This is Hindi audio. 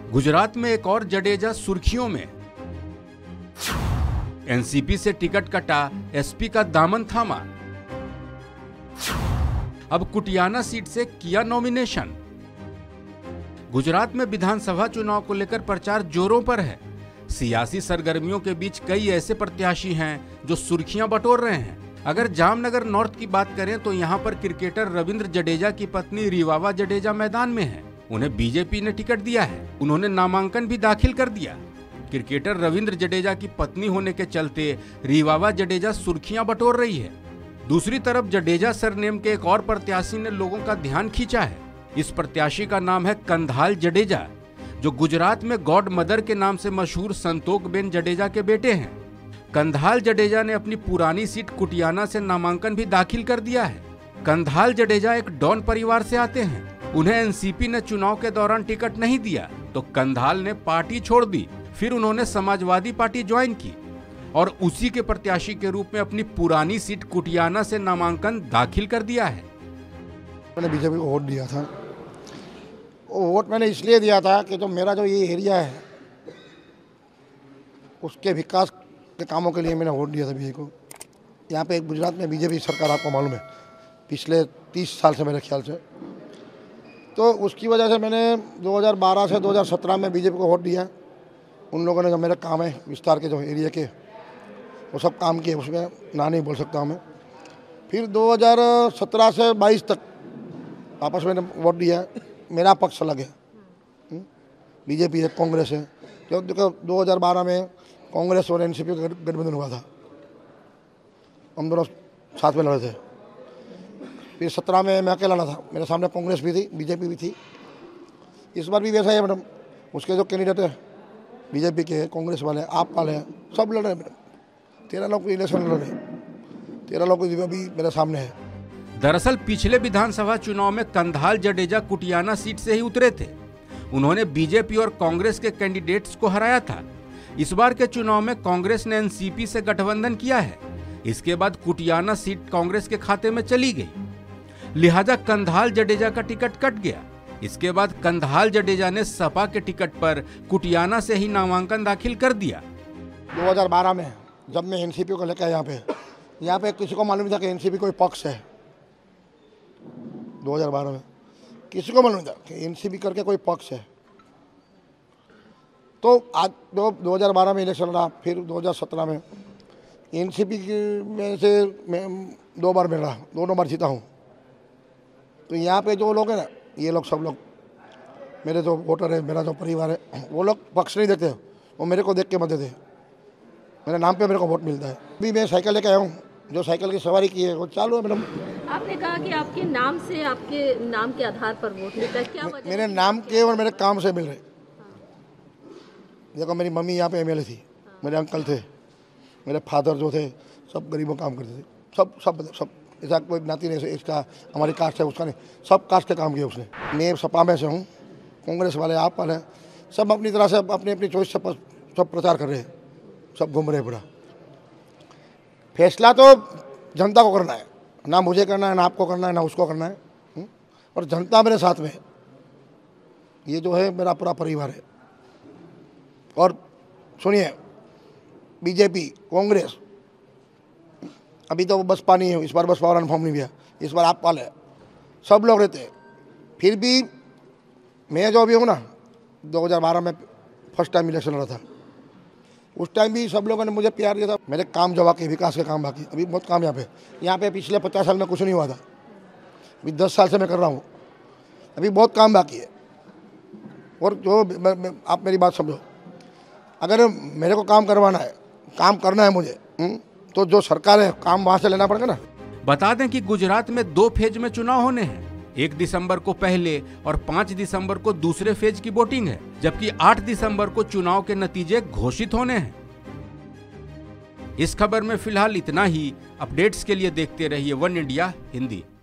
गुजरात में एक और जडेजा सुर्खियों में। एनसीपी से टिकट कटा, एसपी का दामन थामा। अब कुटियाना सीट से किया नॉमिनेशन। गुजरात में विधानसभा चुनाव को लेकर प्रचार जोरों पर है। सियासी सरगर्मियों के बीच कई ऐसे प्रत्याशी हैं जो सुर्खियां बटोर रहे हैं। अगर जामनगर नॉर्थ की बात करें तो यहां पर क्रिकेटर रविंद्र जडेजा की पत्नी रिवावा जडेजा मैदान में है। उन्हें बीजेपी ने टिकट दिया है। उन्होंने नामांकन भी दाखिल कर दिया। क्रिकेटर रविंद्र जडेजा की पत्नी होने के चलते रिवावा जडेजा सुर्खियां बटोर रही है। दूसरी तरफ जडेजा सरनेम के एक और प्रत्याशी ने लोगों का ध्यान खींचा है। इस प्रत्याशी का नाम है कंधाल जडेजा, जो गुजरात में गॉड मदर के नाम से मशहूर संतोकबेन जडेजा के बेटे हैं। कंधाल जडेजा ने अपनी पुरानी सीट कुटियाना से नामांकन भी दाखिल कर दिया है। कंधाल जडेजा एक डॉन परिवार से आते हैं। उन्हें एनसीपी ने चुनाव के दौरान टिकट नहीं दिया तो कंधाल ने पार्टी छोड़ दी। फिर उन्होंने समाजवादी पार्टी ज्वाइन की और उसी के प्रत्याशी के रूप में अपनी पुरानी सीट कुटियाना से नामांकन दाखिल कर दिया है। मैंने बीजेपी को वोट दिया था। वो वोट मैंने इसलिए दिया था कि जो मेरा जो ये एरिया है उसके विकास के कामों के लिए मैंने वोट दिया था बीजेपी को। यहाँ पे गुजरात में बीजेपी सरकार, आपको मालूम है, पिछले 30 साल से मेरे ख्याल से, तो उसकी वजह से मैंने 2012 से 2017 में बीजेपी को वोट दिया। उन लोगों ने जो मेरे काम है विस्तार के जो एरिया के वो सब काम किए, उसमें ना नहीं बोल सकता मैं। फिर 2017 से 22 तक वापस मैंने वोट दिया। मेरा पक्ष अलग है, बीजेपी है, कांग्रेस है। जो देखो 2012 में कांग्रेस और एनसीपी का गठबंधन हुआ था, हम दोनों साथ में लड़े थे। फिर 17 में मैं अकेला लड़ा था, मेरे सामने कांग्रेस भी थी, बीजेपी भी थी। इस बार भी वैसा ही है मैडम। उसके जो कैंडिडेट है बीजेपी के, कांग्रेस वाले, आप वाले हैं, सब लड़ रहे हैं मैडम। 13 लोग इलेक्शन लड़ रहे हैं, 13 लोग अभी मेरे सामने है। दरअसल पिछले विधानसभा चुनाव में कंधाल जडेजा कुटियाना सीट से ही उतरे थे। उन्होंने बीजेपी और कांग्रेस के कैंडिडेट्स को हराया था। इस बार के चुनाव में कांग्रेस ने एनसीपी से गठबंधन किया है। इसके बाद कुटियाना सीट कांग्रेस के खाते में चली गई, लिहाजा कंधाल जडेजा का टिकट कट गया। इसके बाद कंधाल जडेजा ने सपा के टिकट पर कुटियाना से ही नामांकन दाखिल कर दिया। 2012 में जब मैं एनसीपी को लेकर यहाँ पे किसी को मालूम था कि एनसीपी कोई पक्ष है। 2012 में किसी को मालूम था कि एनसीपी करके कोई पक्ष है। तो आज 2012 में इलेक्शन लड़ा, फिर 2017 में एनसीपी में से मैं 2 बार में रहा, दोनों बार जीता हूँ। तो यहाँ पे जो लोग हैं ना, ये लोग सब लोग मेरे जो वोटर है, मेरा जो परिवार है, वो लोग पक्ष नहीं देते, वो मेरे को देख के मत देते। मेरे नाम पे मेरे को वोट मिलता है। अभी मैं साइकिल लेके आया हूँ, जो साइकिल की सवारी की है वो चालू है मैडम। आपने कहा कि आपके नाम से, आपके नाम के आधार पर वोट मिलता है, क्या वजह? मेरे नाम के और मेरे काम से मिल रहे। देखो मेरी मम्मी यहाँ पे एमएलए थी, मेरे अंकल थे, मेरे फादर जो थे सब गरीबों काम करते थे। सब सब सब ऐसा कोई ज्ञाति नहीं, इसका हमारी कास्ट है उसका नहीं, सब कास्ट के काम किए उसने। मैं सपा में से हूँ, कांग्रेस वाले, आप वाले, सब अपनी तरह से अपनी अपनी चॉइस से सब प्रचार कर रहे हैं, सब घूम रहे हैं पूरा। फैसला तो जनता को करना है, ना मुझे करना है, ना आपको करना है, ना उसको करना है। और जनता मेरे साथ में है। ये जो है मेरा पूरा परिवार है। और सुनिए, बीजेपी, कांग्रेस, अभी तो बसपा नहीं है, इस बार बसपा वाला फॉर्म नहीं दिया, इस बार आप वाले सब लोग रहते हैं। फिर भी मैं जो अभी हूँ ना, 2012 में फर्स्ट टाइम इलेक्शन लड़ा था, उस टाइम भी सब लोगों ने मुझे प्यार दिया था। मेरे काम जो बाकी, विकास के काम बाकी, अभी बहुत काम यहाँ पे पिछले 50 साल में कुछ नहीं हुआ था, अभी 10 साल से मैं कर रहा हूँ, अभी बहुत काम बाकी है। और जो आप मेरी बात समझो, अगर मेरे को काम करवाना है, काम करना है मुझे, तो जो सरकार है काम वहाँ से लेना पड़ेगा ना। बता दें कि गुजरात में 2 फेज में चुनाव होने हैं। 1 दिसंबर को पहले और 5 दिसंबर को दूसरे फेज की वोटिंग है, जबकि 8 दिसंबर को चुनाव के नतीजे घोषित होने हैं। इस खबर में फिलहाल इतना ही। अपडेट्स के लिए देखते रहिए वन इंडिया हिंदी।